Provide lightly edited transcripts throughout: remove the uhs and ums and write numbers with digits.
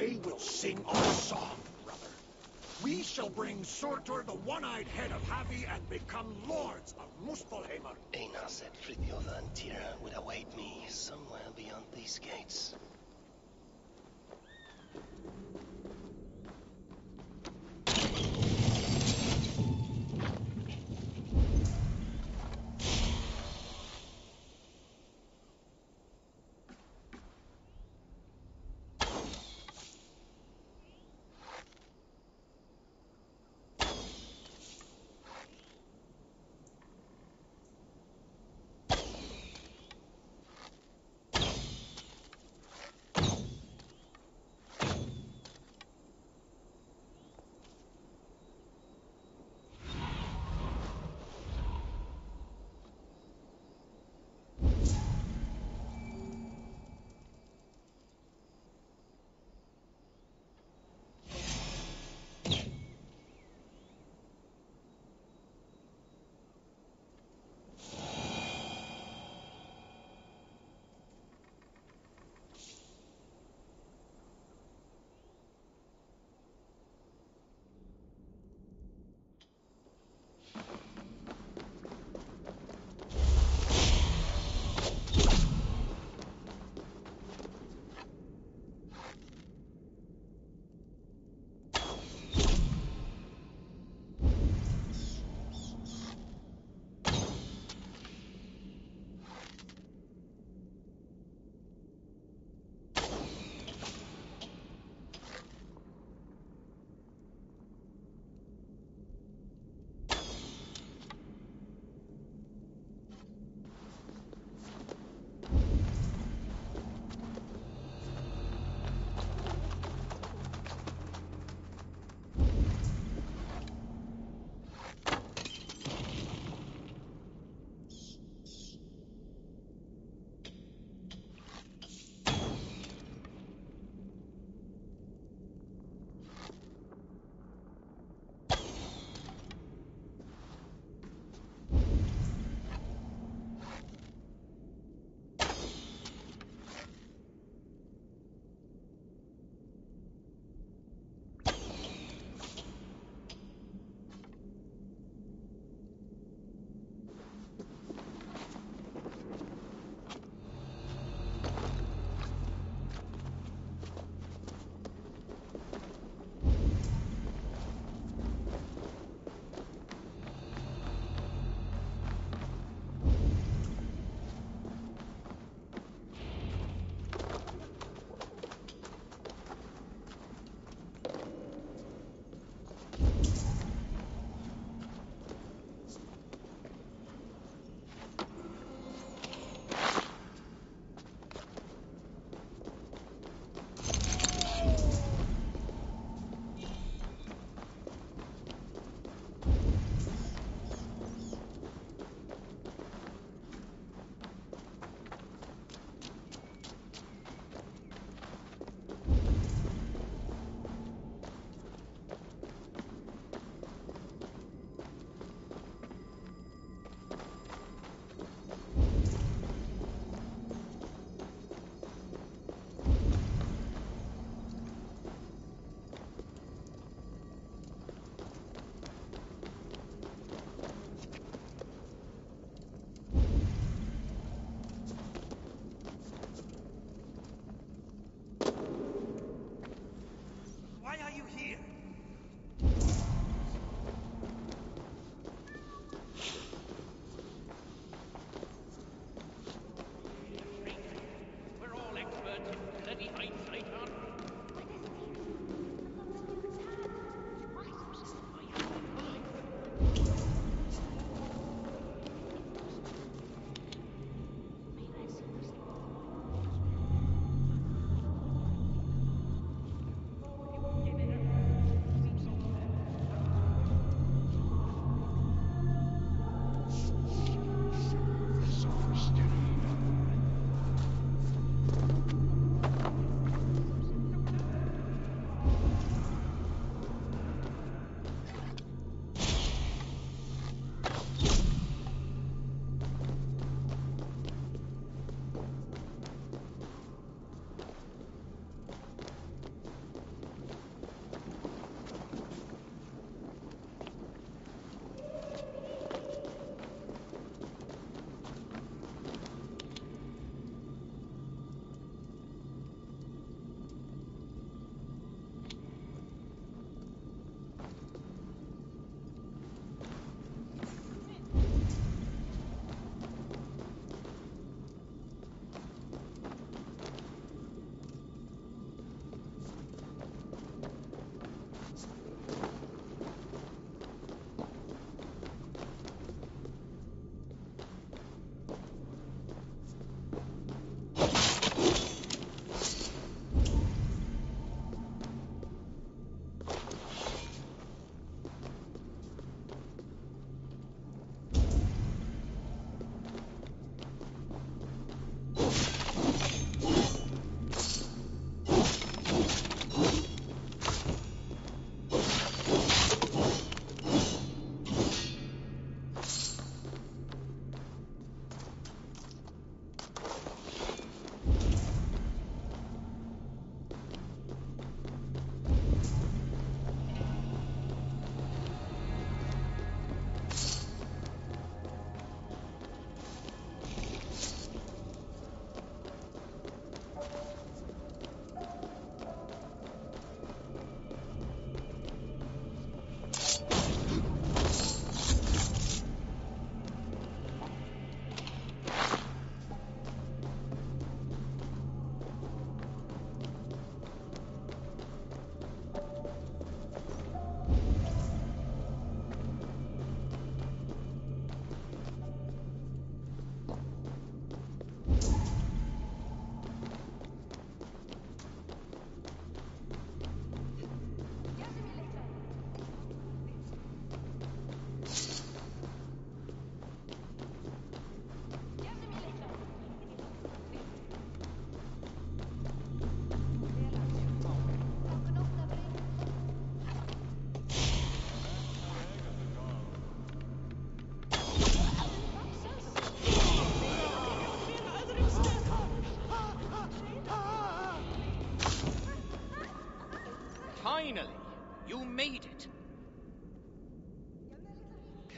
They will sing our song, brother. We shall bring Surtur, the one-eyed head of Havi, and become lords of Muspelheimr. Einar said Frithjof and Tyr would await me somewhere beyond these gates.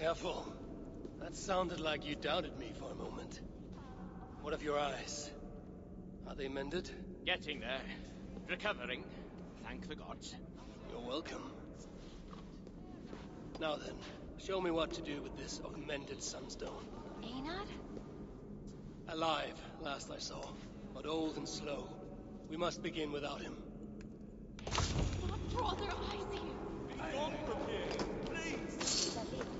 Careful. That sounded like you doubted me for a moment. What of your eyes? Are they mended? Getting there. Recovering. Thank the gods. You're welcome. Now then, show me what to do with this augmented sunstone. Einad? Alive, last I saw, but old and slow. We must begin without him. What draw their eyes here? Be gone from here, please!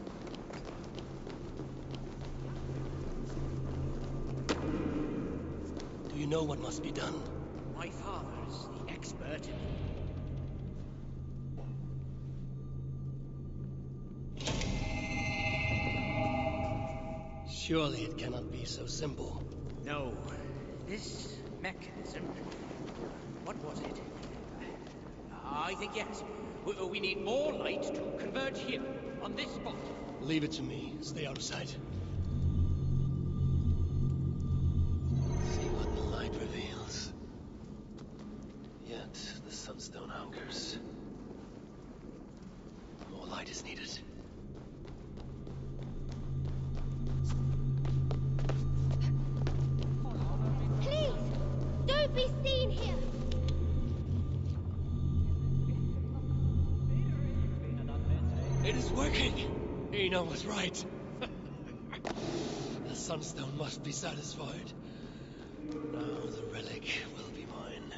Do you know what must be done? My father's the expert in Surely it cannot be so simple. No, this mechanism... What was it? I think yes. We need more light to converge here, on this spot. Leave it to me. Stay out of sight. See what the light reveals. Yet the sunstone hungers. More light is needed. Please! Don't be seen here! It is working! Ina was right. The sunstone must be satisfied. Now the relic will be mine.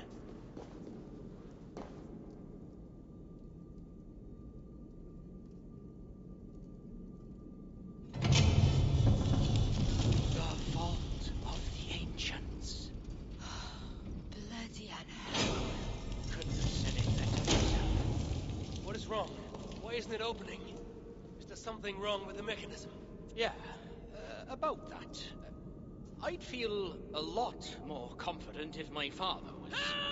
The vault of the ancients. Bloody hell. Couldn't have said it better myself. What is wrong? Why isn't it opening? Is there something wrong with the mechanism? Yeah, about that. I'd feel a lot more confident if my father was...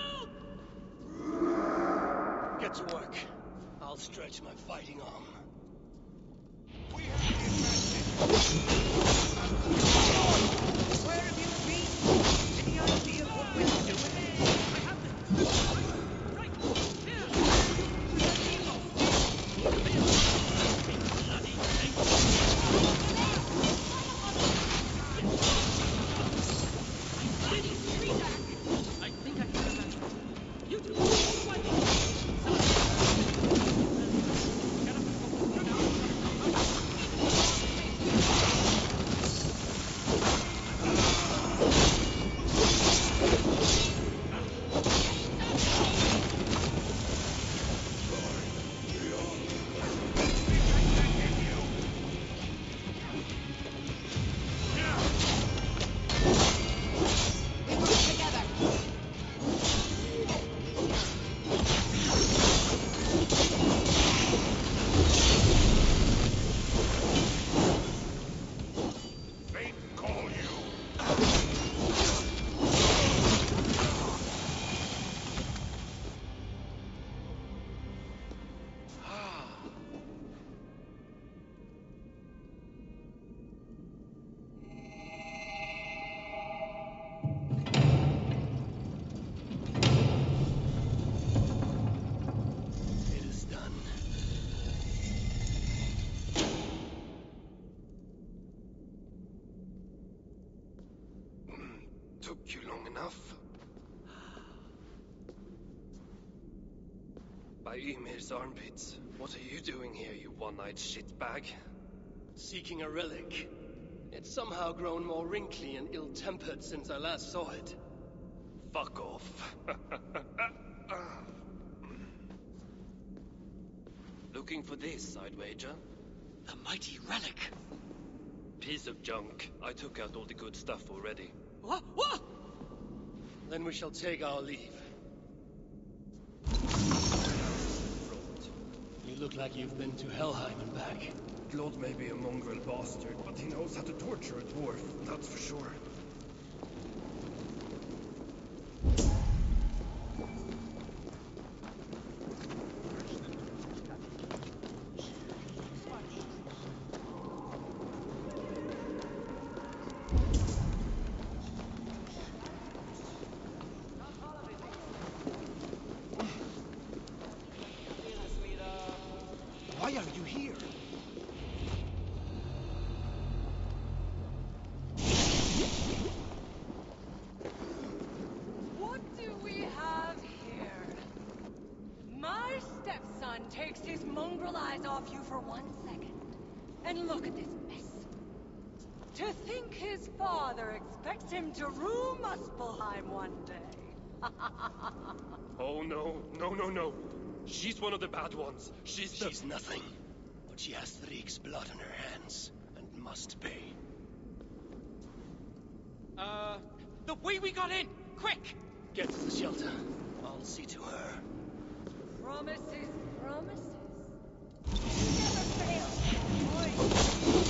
Help! Get to work. I'll stretch my fighting arm. We have the advantage. Where have you been? Any idea what we're doing? I have the... Right here! Bloody I think I can remember. You two, Fate call you. It is done. Took you long enough. By Ymir's armpits. What are you doing here, you one-eyed shitbag? Seeking a relic. It's somehow grown more wrinkly and ill-tempered since I last saw it. Fuck off. Looking for this, I'd wager. the mighty relic. Piece of junk. I took out all the good stuff already. What? What? Then we shall take our leave. You look like you've been to Helheim and back. Glod may be a mongrel bastard, but he knows how to torture a dwarf, that's for sure. Why are you here? for 1 second and look at this mess. To think his father expects him to rule Muspelheim one day. Oh no. She's one of the bad ones. She's nothing. But she has Threek's blood on her hands, and must pay. The way we got in! Quick! Get to the shelter. I'll see to her. Promises, promises. You never fail, boy.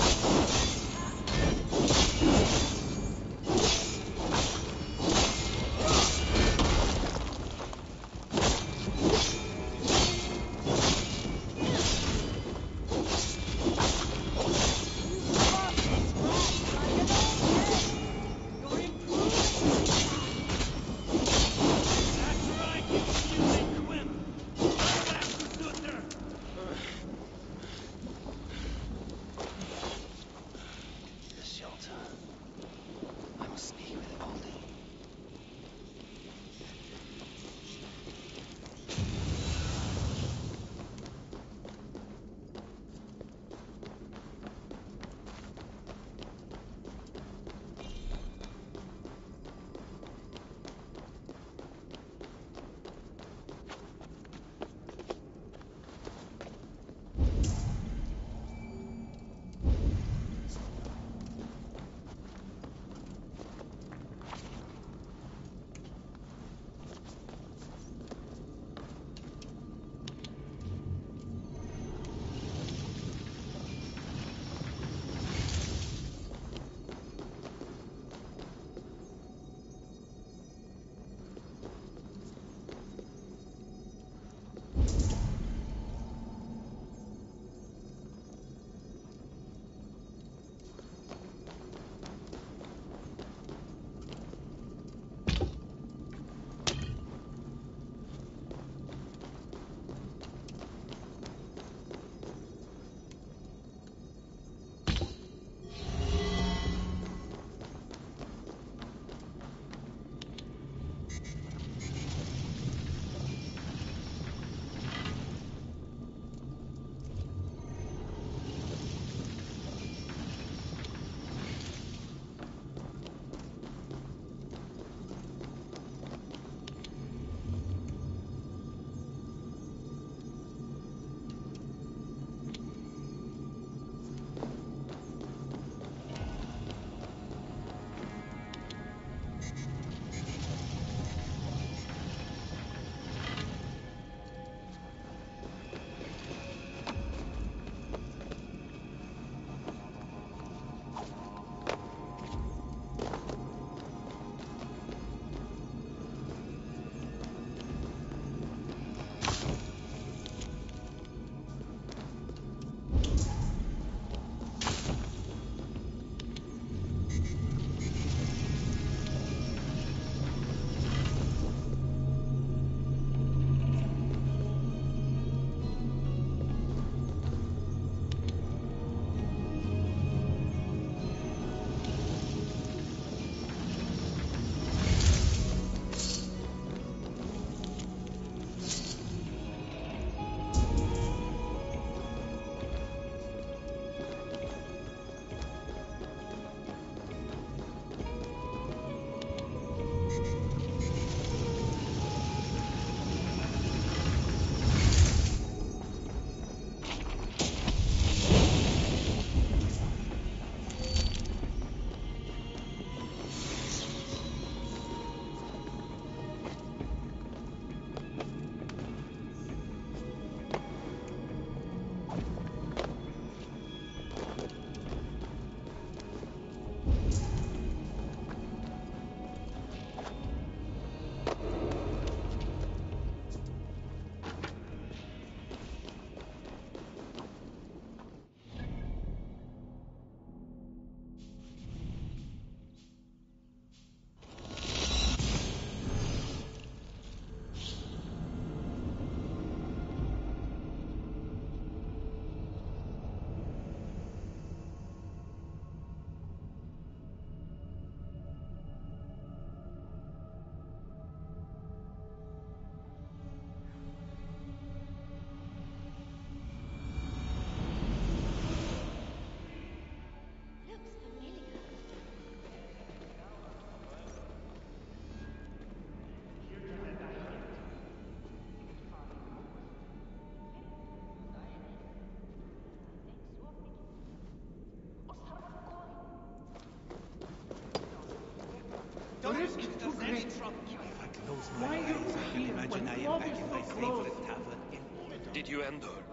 The risk is too great. I close my eyes and imagine I am back in my favorite tavern in Mordor. Did you end her?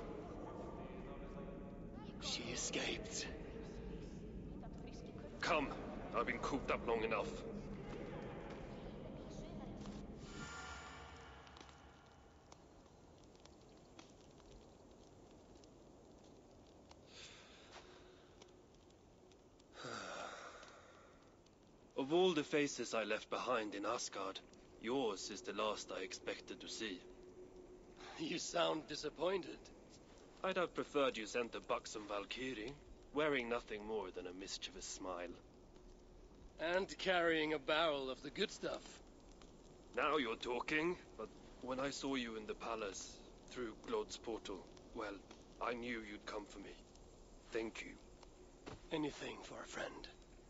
She escaped. Come. I've been cooped up long enough. Of all the faces I left behind in Asgard, yours is the last I expected to see. You sound disappointed. I'd have preferred you sent a buxom Valkyrie, wearing nothing more than a mischievous smile. And carrying a barrel of the good stuff. Now you're talking, but when I saw you in the palace, through Glod's portal, well, I knew you'd come for me. Thank you. Anything for a friend.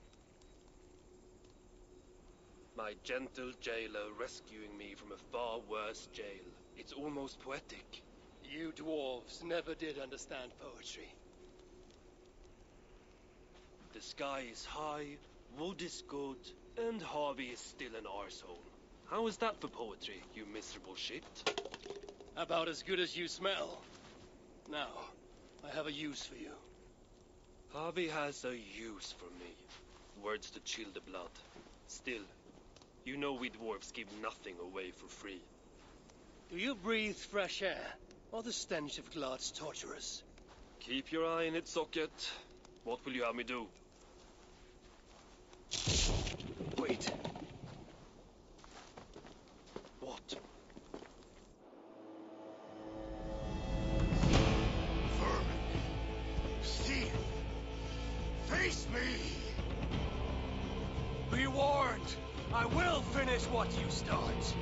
My gentle jailer rescuing me from a far worse jail. It's almost poetic. You dwarves never did understand poetry. The sky is high, wood is good, and Harvey is still an arsehole. How is that for poetry, you miserable shit? About as good as you smell. Now, I have a use for you. Harvey has a use for me. Words to chill the blood. Still, you know we dwarves give nothing away for free. Do you breathe fresh air, or the stench of Glod's torturers? Keep your eye in its socket. What will you have me do? Wait. What? Vermin. Thief. Face me! Be warned! I will finish what you start!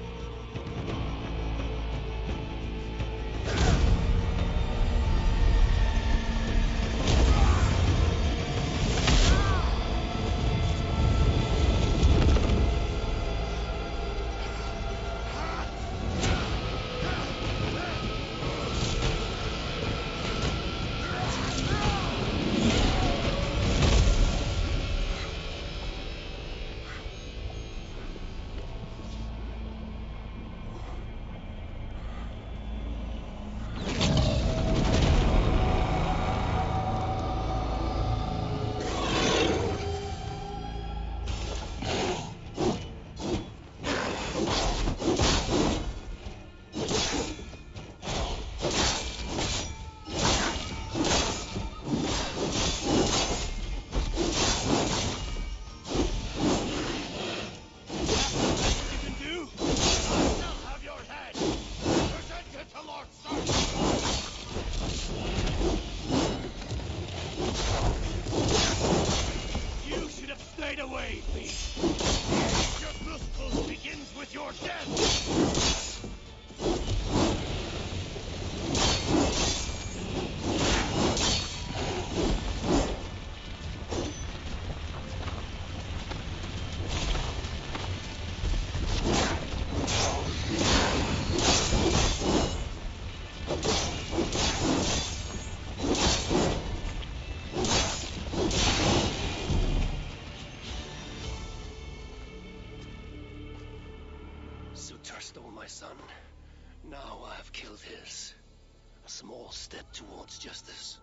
Now I have killed his. A small step towards justice.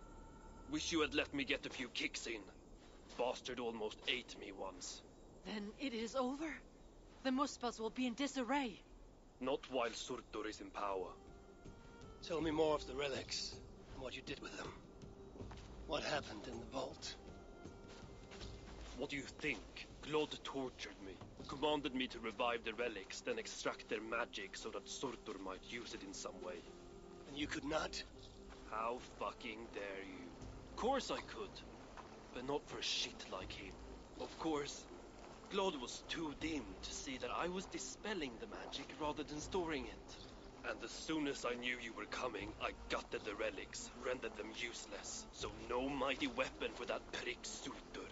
Wish you had let me get a few kicks in. Bastard almost ate me once. Then it is over? The Muspels will be in disarray. Not while Surtur is in power. Tell me more of the relics, and what you did with them. What happened in the vault? What do you think? Glod tortured me, commanded me to revive the relics, then extract their magic so that Surtur might use it in some way. And you could not? How fucking dare you? Of course I could, but not for a shit like him. Of course, Glod was too dim to see that I was dispelling the magic rather than storing it. And as soon as I knew you were coming, I gutted the relics, rendered them useless. So no mighty weapon for that prick Surtur.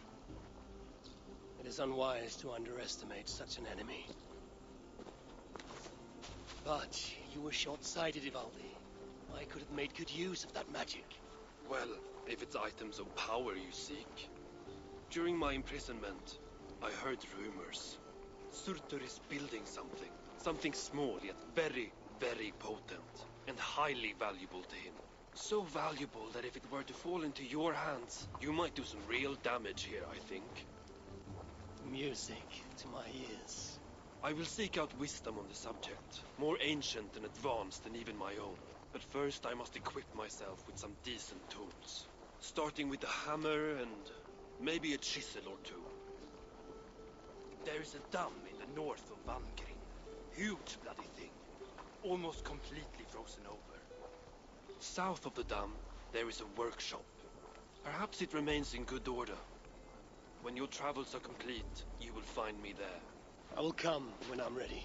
It is unwise to underestimate such an enemy. But you were short-sighted, Ivaldi. I could have made good use of that magic. Well, if it's items of power you seek. During my imprisonment, I heard rumors. Surtur is building something. Something small, yet very, very potent. And highly valuable to him. So valuable that if it were to fall into your hands, you might do some real damage here, I think. Music to my ears. I will seek out wisdom on the subject. More ancient and advanced than even my own. But first I must equip myself with some decent tools. Starting with a hammer and maybe a chisel or two. There is a dam in the north of Vangrin. Huge bloody thing. Almost completely frozen over. South of the dam, there is a workshop. Perhaps it remains in good order. When your travels are complete, you will find me there. I will come when I'm ready.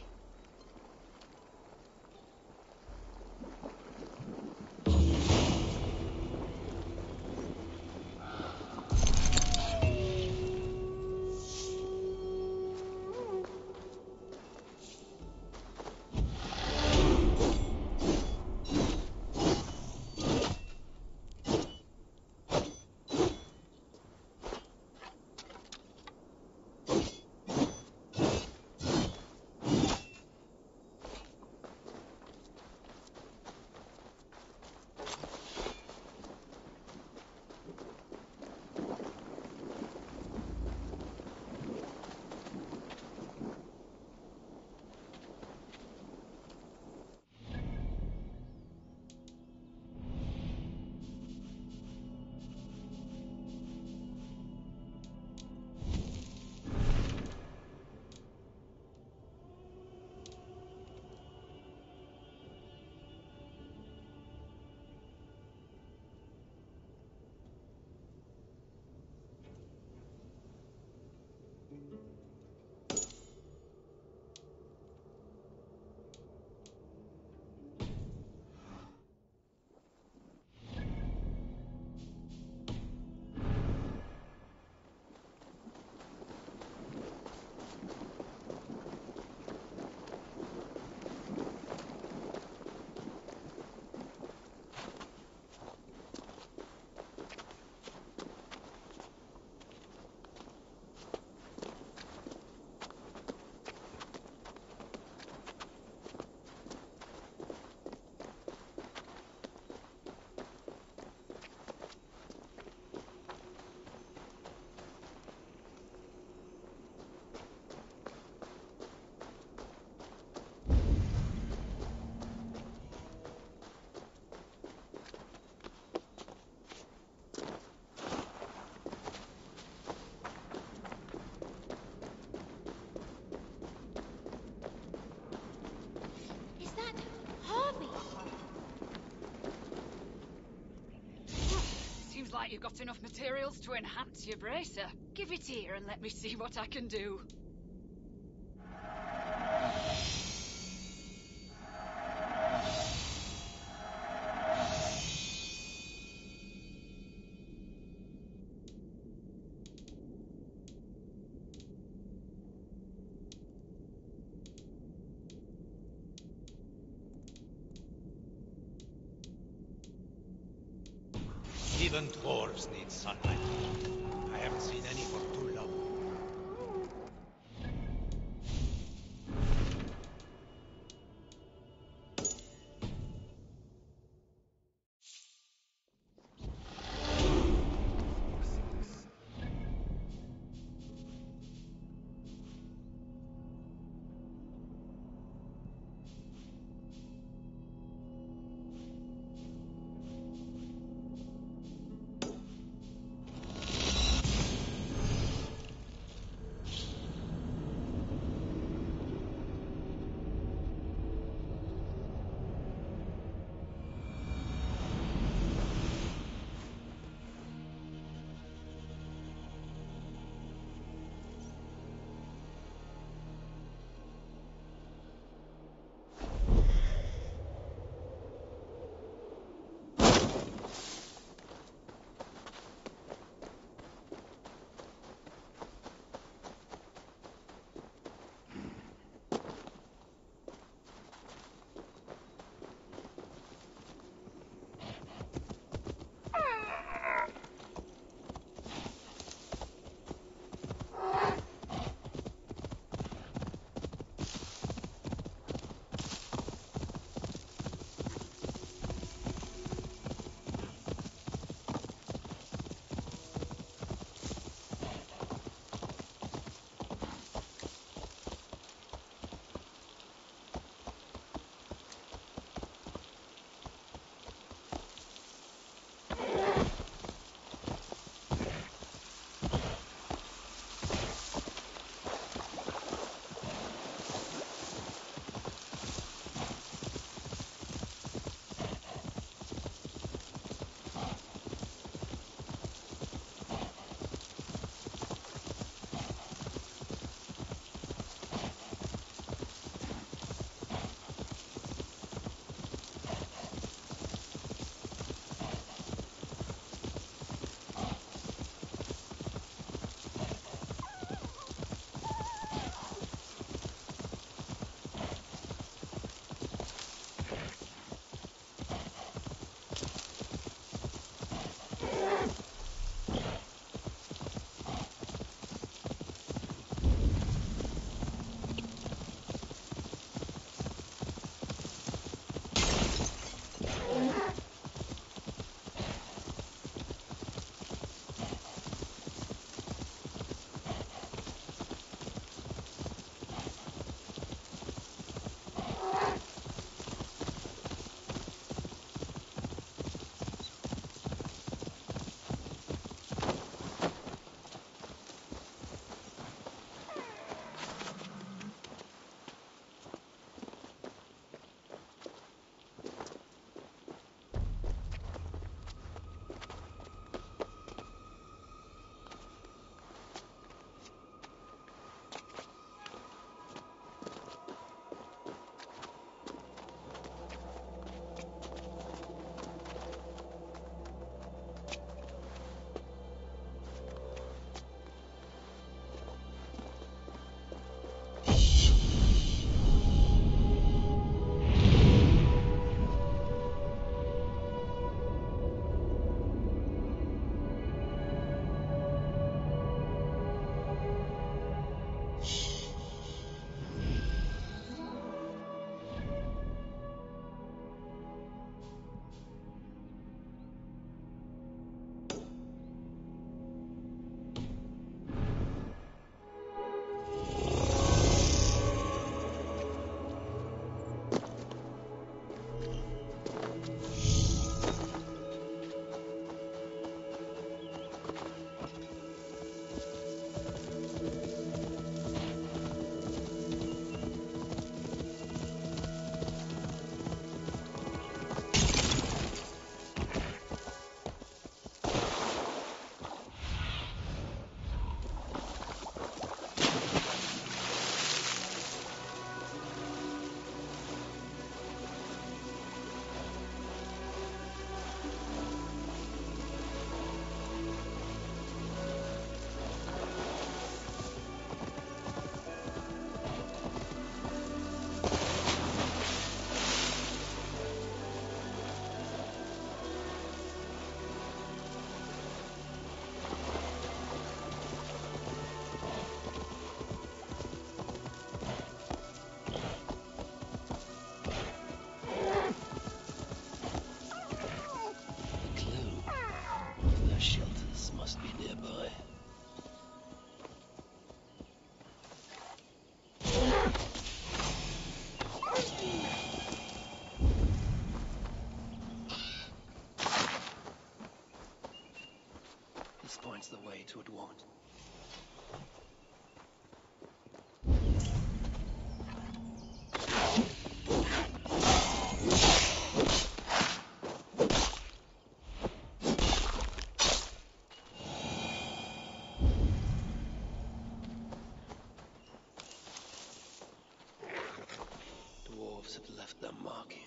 Like you've got enough materials to enhance your bracer. Give it here and let me see what I can do. Even dwarves need sunlight. I haven't seen any for too long. finds the way to Adwant. Dwarves have left their mark here.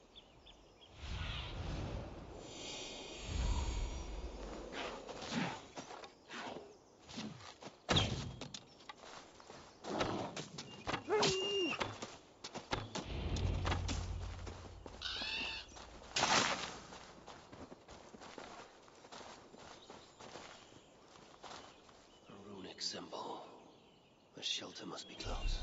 A runic symbol. The shelter must be close.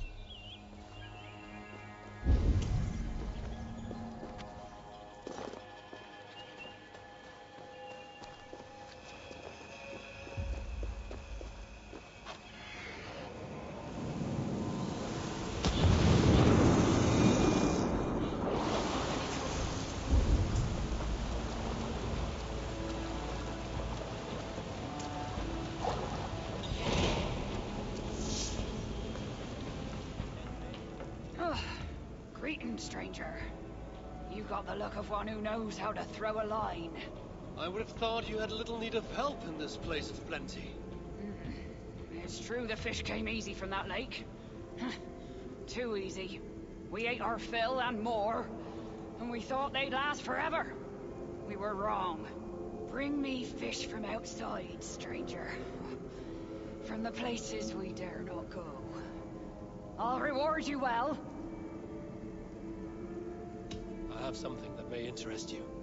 Greetings, stranger. You got the look of one who knows how to throw a line. I would have thought you had little need of help in this place of plenty. It's true the fish came easy from that lake. Too easy. We ate our fill and more, and we thought they'd last forever. We were wrong. Bring me fish from outside, stranger. From the places we dare not go. I'll reward you well. I have something that may interest you.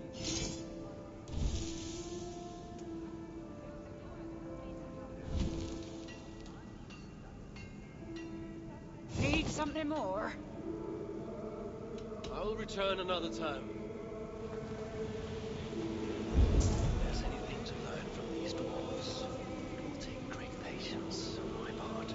Need something more? I will return another time. If there's anything to learn from these dwarves, it will take great patience on my part.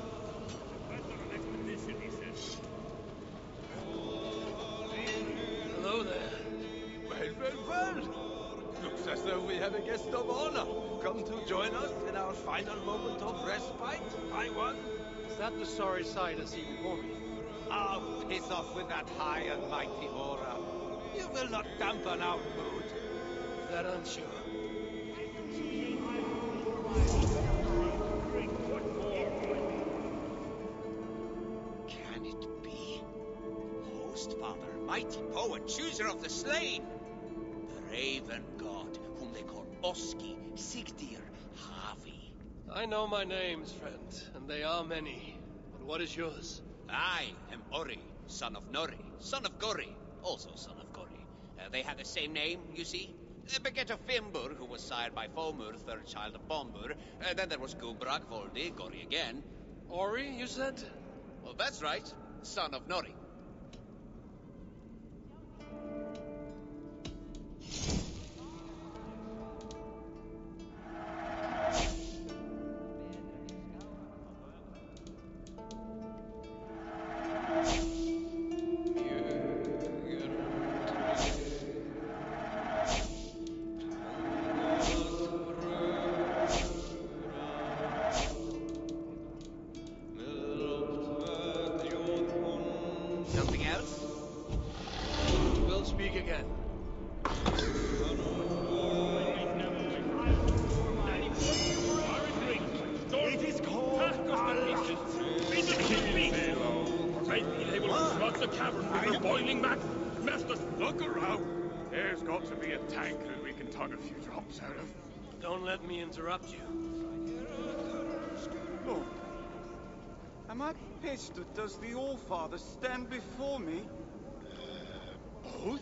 Hello there. Well. Looks as though we have a guest of honor. Come to join us in our final moment of respite, I one. Is that the sorry sight I see before me? Ah, piss off with that high and mighty aura. You will not dampen our mood. That I'm sure. Can it be? Host Father, mighty poet, chooser of the slain. The Raven God, whom they call Oski, Sigdir, Havi. I know my names, friend, and they are many. But what is yours? I am Ori, son of Nori, son of Gori, also son of Gori. They had the same name, you see. Beget of Fimbur, who was sired by Fomur, third child of Bombur. Then there was Gubrak, Voldi, Gori again. Ori, you said? Well, that's right, son of Nori. Something else? We'll speak again. It is called Maybe they will flood the cavern with their boiling back. Master, look around. There's got to be a tank that we can tug a few drops out of. Don't let me interrupt you. Lord, am I pissed or does the All-Father stand before me? Both?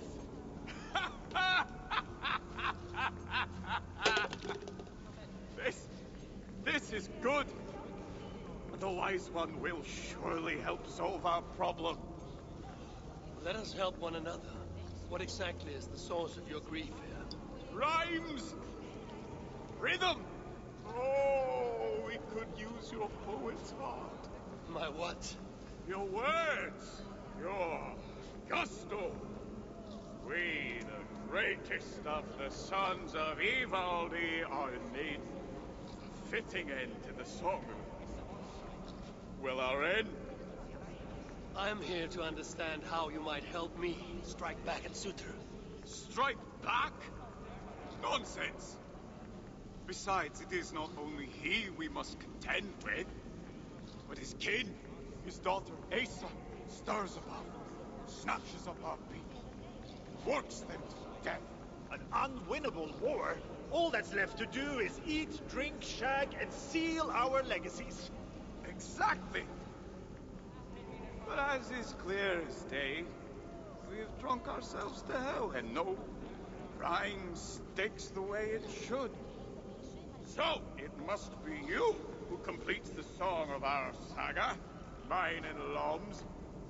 This is good. The Wise One will surely help solve our problem. Let us help one another. What exactly is the source of your grief here? Rhymes! Rhythm! Oh, we could use your poet's heart. My what? Your words! Your gusto! We, the greatest of the sons of Ivaldi, are in need. fitting end to the song. Will our end? I am here to understand how you might help me strike back at Surtur. Strike back? Nonsense! Besides, it is not only he we must contend with, but his kin. His daughter, Asa, stirs above, snatches up our people, works them to death. An unwinnable war? All that's left to do is eat, drink, shag, and seal our legacies. Exactly! But as is clear as day, we have drunk ourselves to hell, and no rhyme sticks the way it should. So, it must be you who completes the song of our saga, mine and Lom's.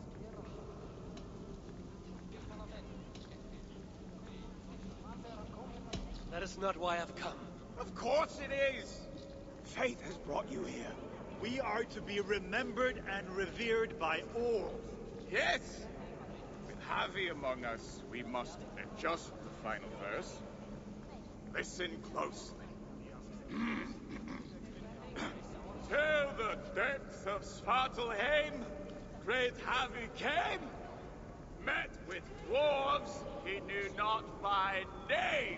That is not why I've come. Of course it is! Fate has brought you here. We are to be remembered and revered by all. Yes! With Javi among us, we must adjust the final verse. Listen closely. Till the depths of Svartalheim, great Javi came, met with dwarves he knew not by name.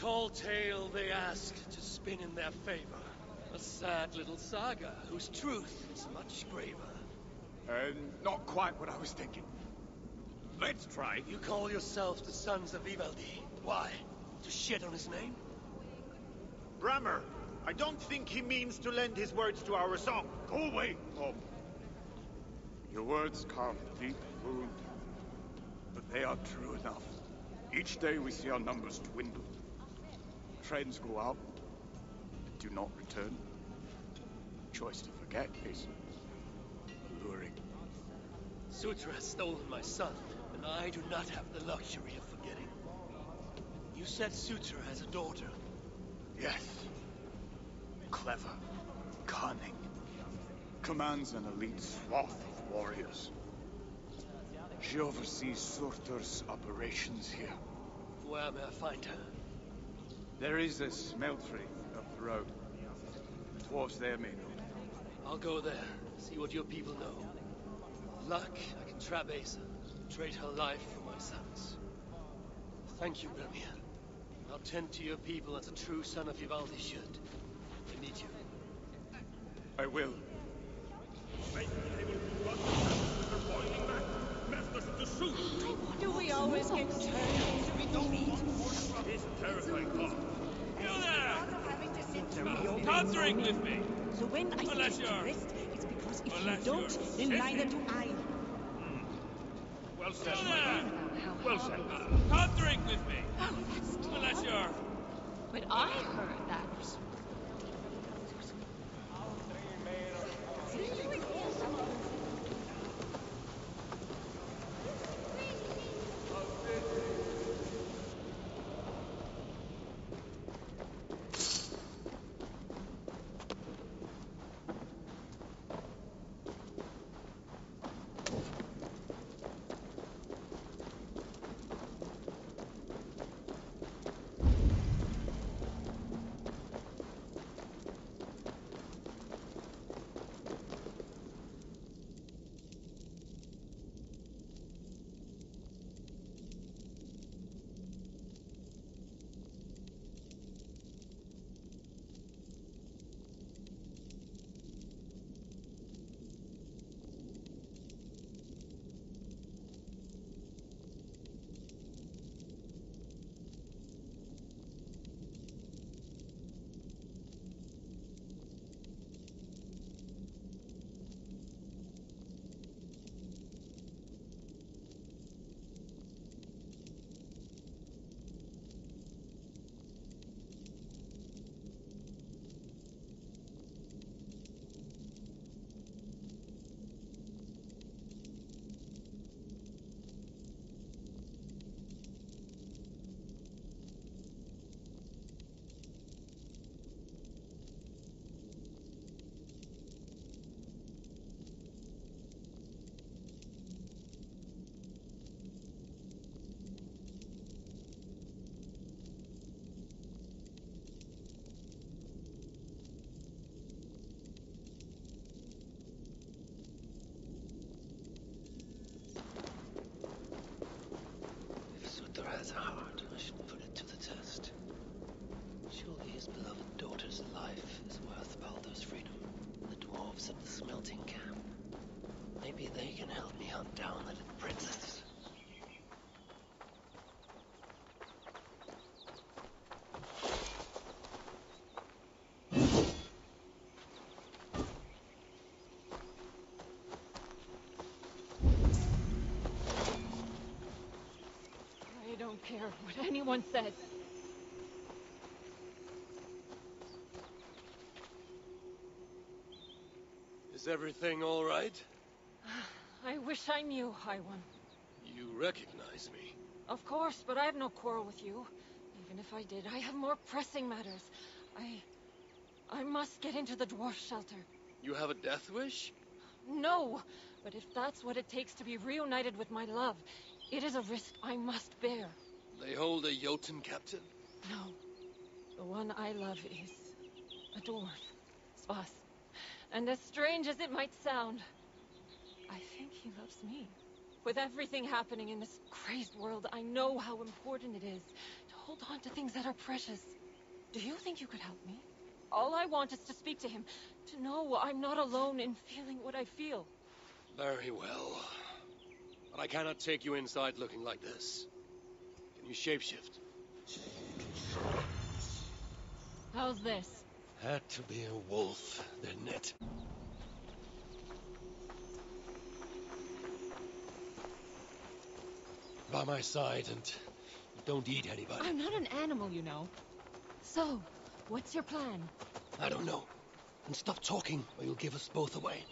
tall tale they ask to spin in their favor. A sad little saga whose truth is much graver. Not quite what I was thinking. Let's try. You call yourself the Sons of Ivaldi. Why? To shit on his name? Brammer, I don't think he means to lend his words to our song. Go away, Bob. Your words carve a deep wound, but they are true enough. Each day we see our numbers dwindle. Trains go out, and do not return. Choice to forget is alluring. Sutra has stolen my son, and I do not have the luxury of forgetting. You said Sutra has a daughter. Yes. Clever. Cunning. Commands an elite swath of warriors. She oversees Surtur's operations here. Where may I find her? There is a smeltery up the road. Dwarves there may know. I'll go there, see what your people know. With luck, I can trap Asa, trade her life for my son's. Thank you, Brimir. I'll tend to your people as a true son of Ivaldi should. I need you. I will. Do we always get turned into meat? It's a terrifying thought. Can't drink with me. So when I say rest, it's because if you don't, then neither do I. Well said, Well said. Can't drink with me. Oh, that's Unless you're... But I heard that. Has a heart, I should put it to the test. Surely his beloved daughter's life is worth Baldur's freedom. The dwarves at the smelting camp. Maybe they can help me hunt down the little princess. I don't care what anyone says. Is everything all right? I wish I knew, High One. You recognize me? Of course, but I have no quarrel with you. Even if I did, I have more pressing matters. I must get into the dwarf shelter. You have a death wish? No, but if that's what it takes to be reunited with my love, it is a risk I must bear. They hold a Jotun captive? No. The one I love is a dwarf. Svas. And as strange as it might sound, I think he loves me. With everything happening in this crazed world, I know how important it is to hold on to things that are precious. Do you think you could help me? All I want is to speak to him, to know I'm not alone in feeling what I feel. Very well. But I cannot take you inside looking like this. Can you shapeshift? How's this? Had to be a wolf, didn't it? By my side and don't eat anybody. I'm not an animal, you know. So, what's your plan? I don't know. And stop talking or you'll give us both away.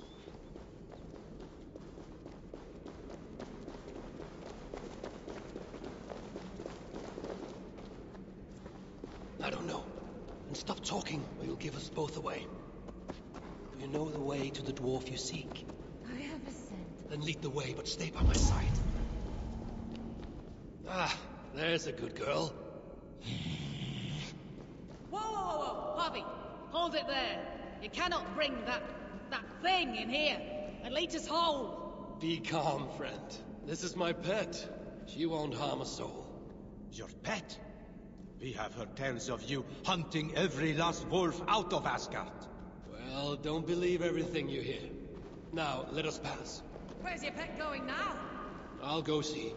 I don't know. And stop talking or you'll give us both away. Do you know the way to the dwarf you seek? I have a scent. Then lead the way, but stay by my side. Ah, there's a good girl. Whoa, whoa, whoa, whoa! Harvey, hold it there. You cannot bring that thing in here and lead us home. Be calm, friend. This is my pet. She won't harm a soul. Your pet? We have heard tales of you hunting every last wolf out of Asgard. Well, don't believe everything you hear. Now, let us pass. Where's your pet going now? I'll go see.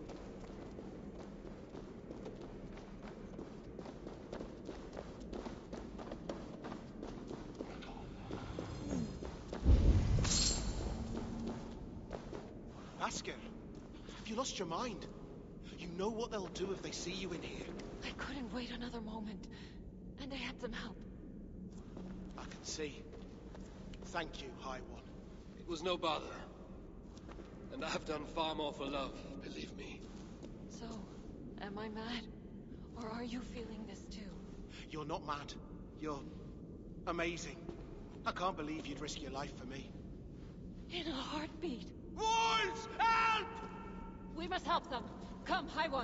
Vasker, have you lost your mind? You know what they'll do if they see you in here. I couldn't wait another moment. And I had some help. I can see. Thank you, High One. It was no bother. And I've done far more for love, believe me. So, am I mad? Or are you feeling this too? You're not mad. You're amazing. I can't believe you'd risk your life for me. In a heartbeat. Wolves! Help! We must help them. Come, High One.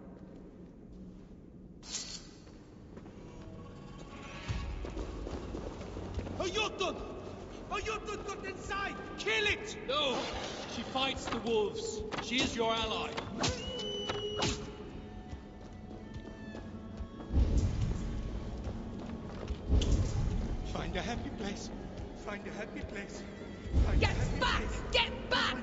A Jotun! A Jotun got inside! Kill it! No! She fights the wolves. She is your ally. Find a happy place. Find a happy place. Get back! Get back!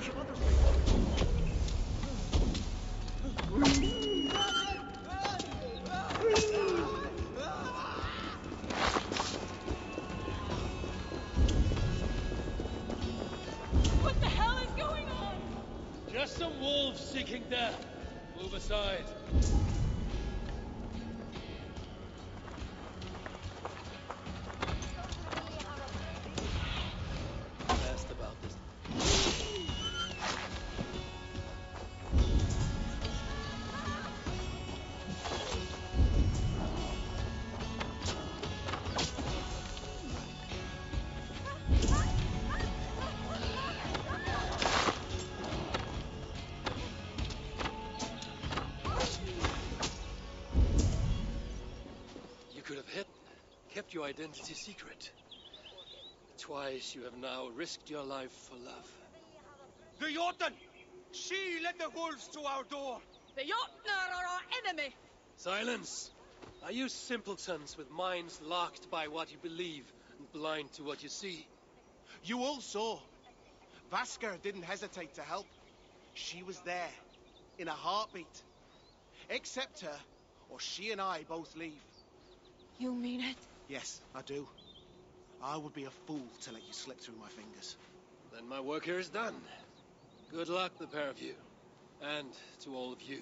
What the hell is going on? Just some wolves seeking death. Move aside. Asked about this. You could have hidden, kept your identity secret. Twice you have now risked your life for love. The Jotun! She led the wolves to our door! The Jotnar are our enemy! Silence! Are you simpletons with minds locked by what you believe and blind to what you see? You all saw. Vasker didn't hesitate to help. She was there, in a heartbeat. Accept her, or she and I both leave. You mean it? Yes, I do. I would be a fool to let you slip through my fingers. Then my work here is done. Good luck, the pair of you. And to all of you.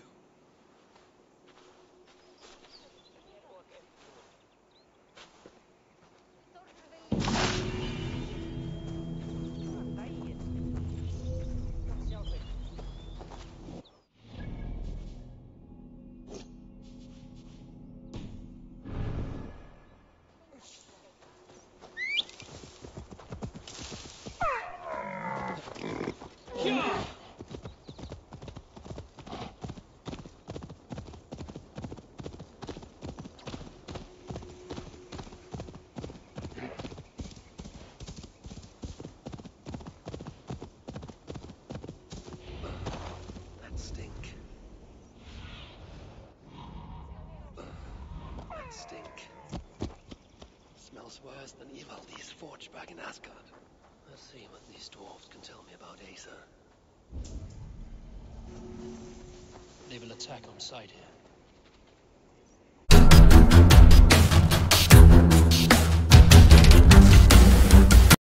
in Asgard. Let's see what these dwarves can tell me about Aether. They will attack on sight here.